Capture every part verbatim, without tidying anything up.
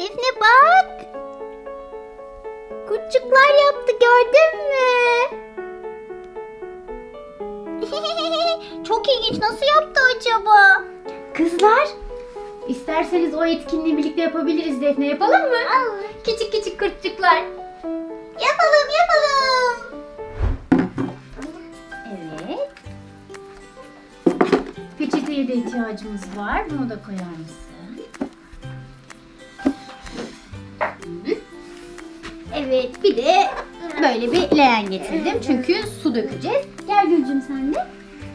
Defne bak. Kurtçuklar yaptı, gördün mü? Çok ilginç, nasıl yaptı acaba? Kızlar, isterseniz o etkinliği birlikte yapabiliriz Defne. Yapalım mı? Olur. Küçük küçük kurtçuklar. Yapalım yapalım. Evet. Peçeteye de ihtiyacımız var. Bunu da koyar mısın? Hı. Evet, bir de böyle bir leğen getirdim. Çünkü su dökeceğiz. Gel Gülcüm sen de.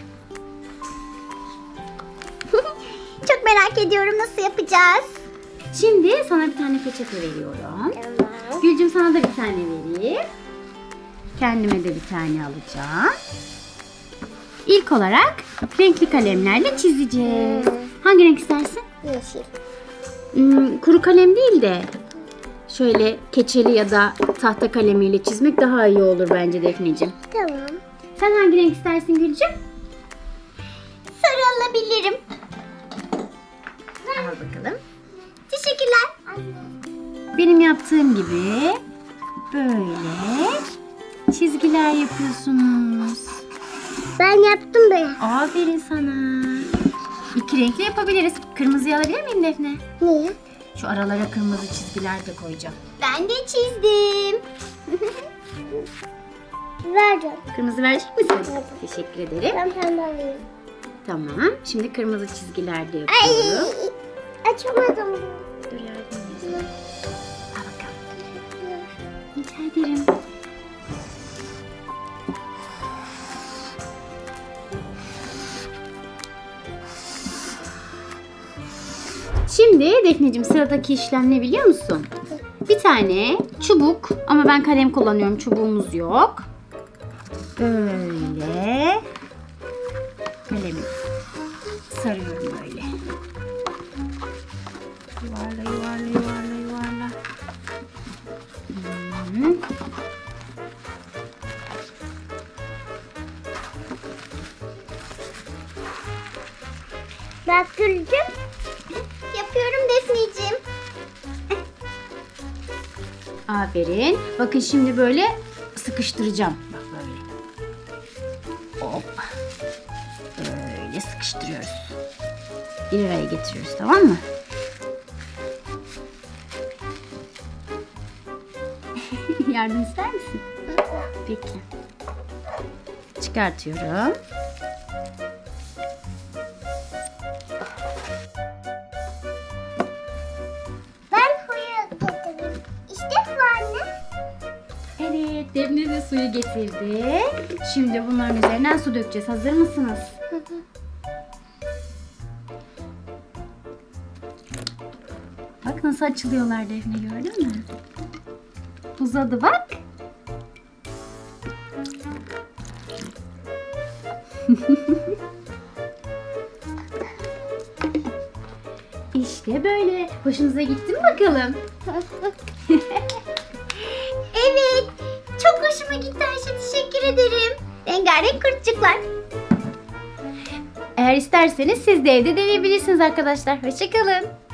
Çok merak ediyorum, nasıl yapacağız? Şimdi sana bir tane peçete veriyorum. Tamam. Gülcüm sana da bir tane vereyim. Kendime de bir tane alacağım. İlk olarak renkli kalemlerle çizeceğiz. Hangi renk istersin? Yeşil. Hmm, kuru kalem değil de şöyle keçeli ya da tahta kalemiyle çizmek daha iyi olur bence Defneciğim. Tamam. Sen hangi renk istersin Gülcüm? Sarı alabilirim. Al bakalım. Teşekkürler. Benim yaptığım gibi böyle çizgiler yapıyorsunuz. Ben yaptım be. Aferin sana. İki renkli yapabiliriz. Kırmızıyı alabilir miyim Defne? Niye? Şu aralara kırmızı çizgiler de koyacağım. Ben de çizdim. Verdim. Kırmızı verecek misin? Teşekkür ederim. Ben pembe alayım. Tamam. Şimdi kırmızı çizgiler de Ay, yapıyorum. açamadım. Dur yardım edeyim. Al bakalım. Rica ederim. Şimdi Defneciğim sıradaki işlem ne biliyor musun? Bir tane çubuk ama ben kalem kullanıyorum, çubuğumuz yok. Böyle kalemi sarıyorum böyle. Yuvarla yuvarla yuvarla yuvarla. Hmm. Bak Gülcüm. Yapıyorum Defneciğim. Aferin. Bakın şimdi böyle sıkıştıracağım. Bak böyle. Hop. Böyle sıkıştırıyoruz. Bir araya getiriyoruz, tamam mı? Yardım ister misin? Peki. Çıkartıyorum. Ben suyu getirdim. İşte bu anne. Evet, Defne de suyu getirdi. Şimdi bunların üzerinden su dökeceğiz. Hazır mısınız? Bak nasıl açılıyorlar Defne, gördün mü? Uzadı bak. İşte böyle. Hoşunuza gitti mi bakalım? Evet. Çok hoşuma gitti Ayşe. Teşekkür ederim. Rengarenk kurtçuklar. Eğer isterseniz siz de evde deneyebilirsiniz arkadaşlar. Hoşça kalın.